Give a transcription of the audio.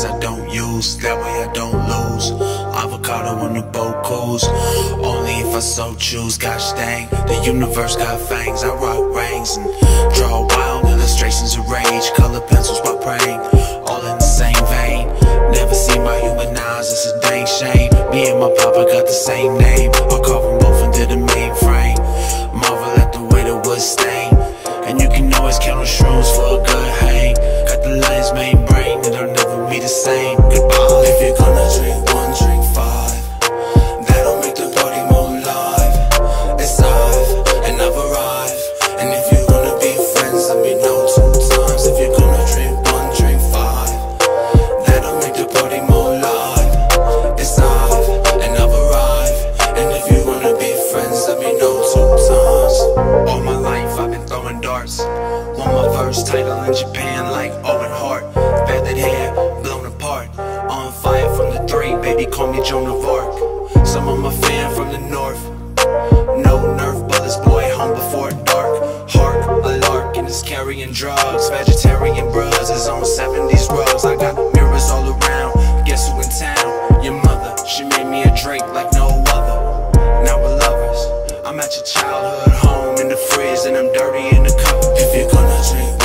cause I don't use, that way I don't lose. Avocado on the boat cruise, only if I so choose. Gosh dang, the universe got fangs. I rock rings and draw wild illustrations of rage. Color pencils while praying, all in the same vein. Never seen by human eyes, it's a dang shame. Me and my papa got the same name, I'll carve them both into the mainframe. Marvel at the way the wood stain, and you can always count on shrooms for a good hang. Got the lion's main brain, it'll never be the same. Goodbye. If you're gonna drink one, drink five. That'll make the party more live. It's live, and I've arrived. And if you're gonna be friends, let me know 2 times. If you're gonna drink one, drink five. That'll make the party more live. It's live, and I've arrived. And if you wanna be friends, let me know 2 times. All my life I've been throwing darts. Won my first title in Japan like Owen Hart. Feathered hair, blown apart. On fire from the 3, baby call me Joan of Arc. Some of my fan from the north. No Nerf bullets, boy, home before dark. Hark, a lark, and it's carrying drugs. Vegetarian bros is on 70s rugs. I got mirrors all around, guess who in town? Your mother, she made me a drink like no other. Now we're lovers, I'm at your childhood home in the fridge, and I'm dirty in the cupboard. If you're gonna drink